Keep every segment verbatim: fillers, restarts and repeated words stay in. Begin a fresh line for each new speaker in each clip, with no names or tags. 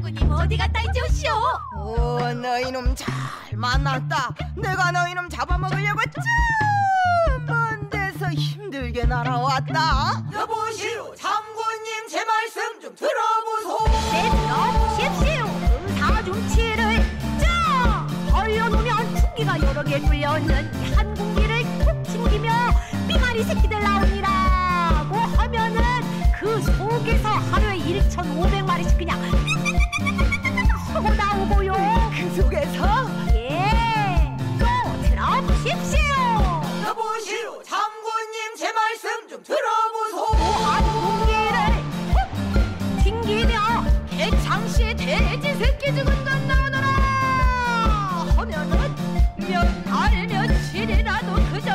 장군님 어디 갔다 이제오시오?
어, 너희놈 잘 만났다. 내가 너희놈 잡아먹으려고 쯤먼 데서 힘들게 날아왔다.
여보시오, 장군님 제 말씀 좀 들어보소.
네, 들어보십시오. 의사 중치를 자 벌려놓으면 퉁기가 여러 개 뚫려있는 한 공기를 툭 튕기며 빙아리 새끼들 나오니라고 하면은 그 속에서 하루에 일천오백 마리씩 그냥 하고 나오고요.
그 속에서
예, 또 들어보십시오.
여보시오, 장군님 제 말씀 좀 들어보소.
한 공기를 툭 튕기며 개창시 돼지 새끼 죽은 것 나오너라 하면은 몇 달 며칠이라도 그저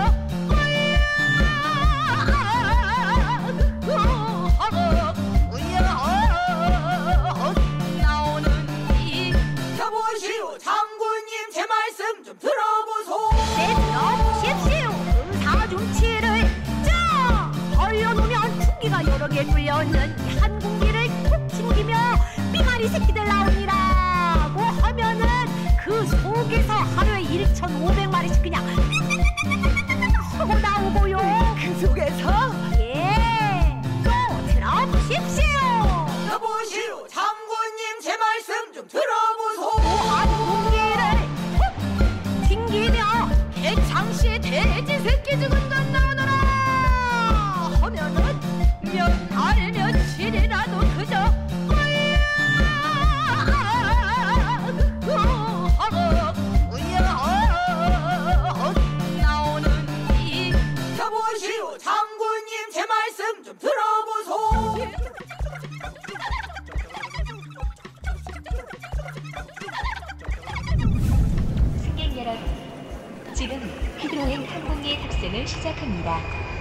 여보시오, 장군님 제 말씀 좀 들어보소.
네, 들어보십시오. 의사 중치를 자 벌려놓으면 퉁기가 여러 개 뚫려있는 한 공기를 툭 튕기며 빙아리 새끼들 나오니라고 하면은 그 속에서 하루에 일천오백 마리씩 그냥 하고 나오고요.
그 속에서
예, 또 들어보십시오.
여보시오, 장군님 제 말씀 좀 들어보소.
한 공기를 툭 튕기며 개창시 돼지 새끼 죽은 것 나오너라 하면은 몇 달 며칠이라도 그저 나오는지.
여보시오, 장군님 제 말씀 좀 들어보소.
승객 여러분, 지금 휘드로행 항공기 탑승을 시작합니다.